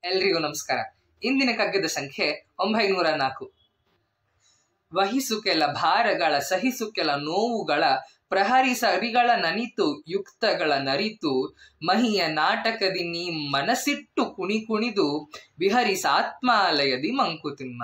ಎಲ್ರಿಗೂ ನಮಸ್ಕಾರ. ಇಂದಿನ ಕಗ್ಗದ ಸಂಖ್ಯೆ 904. ವಹಿಸು ಕೆಲ ಭಾರಗಳ ಸಹಿಸು ಕೆಲ ನೋವುಗಳ ಪ್ರಹರಿಸರಿಗಳ ನನಿತು ಯುಕ್ತಗಳ ನರಿತು ಮಹಿಯ ನಾಟಕದಿ ನೀ ಮನಸ್ಸಿಟ್ಟು ಕುಣಿದು ವಿಹರಿಸಾತ್ಮಾಲಯದಿ ಮಂಕುತಿಮ್ಮ.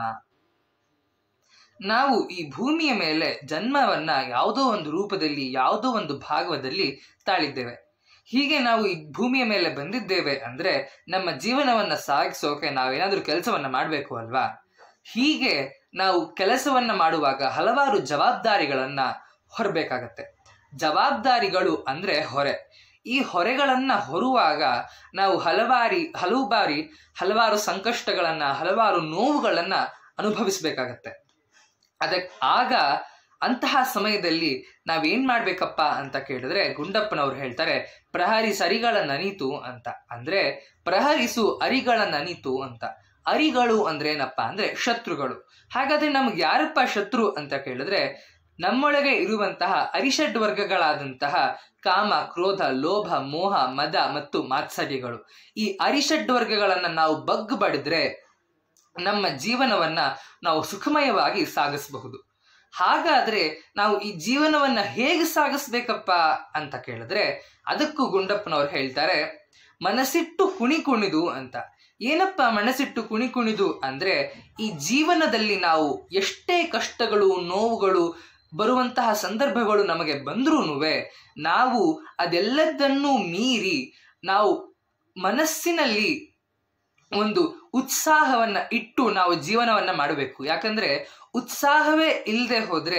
ನಾವು ಈ ಭೂಮಿಯ ಮೇಲೆ ಜನ್ಮವನ್ನ ಯಾವುದೋ ಒಂದು ರೂಪದಲ್ಲಿ ಯಾವುದೋ ಒಂದು ಭಾಗದಲ್ಲಿ ತಾಳಿದ್ದೇವೆ. ಹೀಗೆ ನಾವು ಈ ಭೂಮಿಯ ಮೇಲೆ ಬಂದಿದ್ದೇವೆ ಅಂದ್ರೆ ನಮ್ಮ ಜೀವನವನ್ನ ಸಾಗಿಸೋಕೆ ನಾವೇನಾದ್ರೂ ಕೆಲಸವನ್ನ ಮಾಡಬೇಕು ಅಲ್ವಾ. ಹೀಗೆ ನಾವು ಕೆಲಸವನ್ನ ಮಾಡುವಾಗ ಹಲವಾರು ಜವಾಬ್ದಾರಿಗಳನ್ನ ಹೊರಬೇಕಾಗತ್ತೆ. ಜವಾಬ್ದಾರಿಗಳು ಅಂದ್ರೆ ಹೊರೆ. ಈ ಹೊರೆಗಳನ್ನ ಹೊರುವಾಗ ನಾವು ಹಲವಾರು ಸಂಕಷ್ಟಗಳನ್ನ ಹಲವಾರು ನೋವುಗಳನ್ನ ಅನುಭವಿಸ್ಬೇಕಾಗತ್ತೆ. ಆಗ ಅಂತಹ ಸಮಯದಲ್ಲಿ ನಾವೇನ್ ಮಾಡ್ಬೇಕಪ್ಪ ಅಂತ ಕೇಳಿದ್ರೆ ಗುಂಡಪ್ಪನವ್ರು ಹೇಳ್ತಾರೆ, ಪ್ರಹರಿಸ ಅರಿಗಳ ನನಿತು ಅಂತ. ಅಂದ್ರೆ ಪ್ರಹರಿಸು ಅರಿಗಳ ನನಿತು ಅಂತ. ಅರಿಗಳು ಅಂದ್ರೆ ಏನಪ್ಪ ಅಂದ್ರೆ ಶತ್ರುಗಳು. ಹಾಗಾದ್ರೆ ನಮ್ಗೆ ಯಾರಪ್ಪ ಶತ್ರು ಅಂತ ಕೇಳಿದ್ರೆ ನಮ್ಮೊಳಗೆ ಇರುವಂತಹ ಅರಿಷಡ್ ವರ್ಗಗಳಾದಂತಹ ಕಾಮ, ಕ್ರೋಧ, ಲೋಭ, ಮೋಹ, ಮದ ಮತ್ತು ಮಾತ್ಸರ್ಯಗಳು. ಈ ಅರಿಷಡ್ ವರ್ಗಗಳನ್ನ ನಾವು ಬಗ್ಗಬಡಿದ್ರೆ ನಮ್ಮ ಜೀವನವನ್ನ ನಾವು ಸುಖಮಯವಾಗಿ ಸಾಗಿಸಬಹುದು. ಹಾಗಾದ್ರೆ ನಾವು ಈ ಜೀವನವನ್ನ ಹೇಗೆ ಸಾಗಿಸ್ಬೇಕಪ್ಪ ಅಂತ ಕೇಳಿದ್ರೆ ಅದಕ್ಕೂ ಗುಂಡಪ್ಪನವ್ರು ಹೇಳ್ತಾರೆ, ಮನಸ್ಸಿಟ್ಟು ಕುಣಿದು ಅಂತ. ಏನಪ್ಪ ಮನಸ್ಸಿಟ್ಟು ಕುಣಿದು ಅಂದ್ರೆ ಈ ಜೀವನದಲ್ಲಿ ನಾವು ಎಷ್ಟೇ ಕಷ್ಟಗಳು ನೋವುಗಳು ಬರುವಂತಹ ಸಂದರ್ಭಗಳು ನಮಗೆ ಬಂದ್ರೂನುವೆ ನಾವು ಅದೆಲ್ಲದನ್ನೂ ಮೀರಿ ನಾವು ಮನಸ್ಸಿನಲ್ಲಿ ಒಂದು ಉತ್ಸಾಹವನ್ನ ಇಟ್ಟು ನಾವು ಜೀವನವನ್ನ ಮಾಡಬೇಕು. ಯಾಕಂದ್ರೆ ಉತ್ಸಾಹವೇ ಇಲ್ಲದೆ ಹೋದ್ರೆ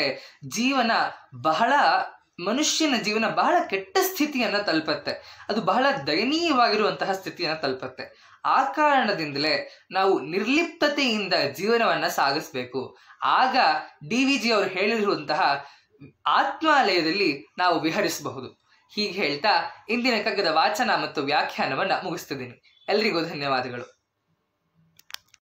ಮನುಷ್ಯನ ಜೀವನ ಬಹಳ ಕೆಟ್ಟ ಸ್ಥಿತಿಯನ್ನ ತಲುಪತ್ತೆ. ಅದು ಬಹಳ ದಯನೀಯವಾಗಿರುವಂತಹ ಸ್ಥಿತಿಯನ್ನ ತಲುಪತ್ತೆ. ಆ ಕಾರಣದಿಂದಲೇ ನಾವು ನಿರ್ಲಿಪ್ತತೆಯಿಂದ ಜೀವನವನ್ನ ಸಾಗಿಸ್ಬೇಕು. ಆಗ DVG ಅವರು ಹೇಳಿರುವಂತಹ ಆತ್ಮಾಲಯದಲ್ಲಿ ನಾವು ವಿಹರಿಸಬಹುದು. ಹೀಗೆ ಹೇಳ್ತಾ ಇಂದಿನ ಕಗ್ಗದ ವಾಚನ ಮತ್ತು ವ್ಯಾಖ್ಯಾನವನ್ನ ಮುಗಿಸ್ತಿದ್ದೀನಿ. ಎಲ್ರಿಗೂ ಧನ್ಯವಾದಗಳು.